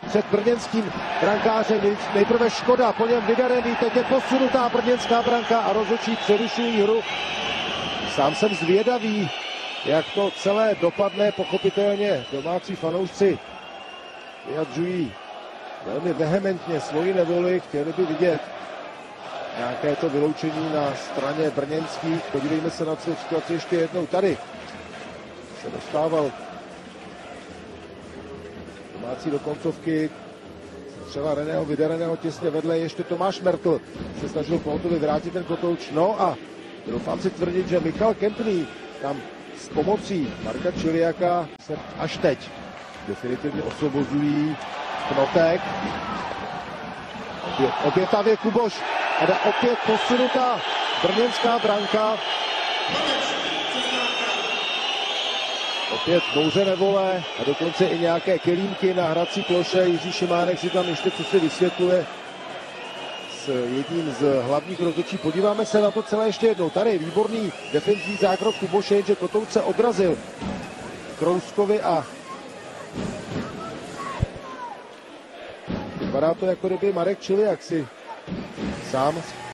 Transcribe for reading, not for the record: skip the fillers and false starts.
před brněnským brankářem. Nejprve Škoda, po něm Vydarený, teď je posunutá brněnská branka a rozhodčí přerušují hru. Sám jsem zvědavý, jak to celé dopadne. Pochopitelně domácí fanoušci vyjadřují velmi vehementně svoji nevoli, chtěli by vidět nějaké to vyloučení na straně brněnských. Podívejme se na celou situaci ještě jednou. Tady se dostával domácí do koncovky, třeba Reného Vydareného těsně vedle, ještě Tomáš Mertl se snažil Kohoutovi vrátit ten kotouč. No a doufám si tvrdit, že Michal Kempný tam s pomocí Marka Čiliaka se až teď definitivně osvobozují. Knotek. Obětavě Kuboš. A opět posunutá brněnská branka. Opět bouře nevole a dokonce i nějaké kelímky na hrací ploše. Jiří Šimánek si tam ještě co si vysvětluje s jedním z hlavních rozhodčí. Podíváme se na to celé ještě jednou. Tady výborný defenzivní zákrok Kuboše, že Kotout se odrazil Krouskovi a vypadá to, jako kdyby Marek Čiliak si sám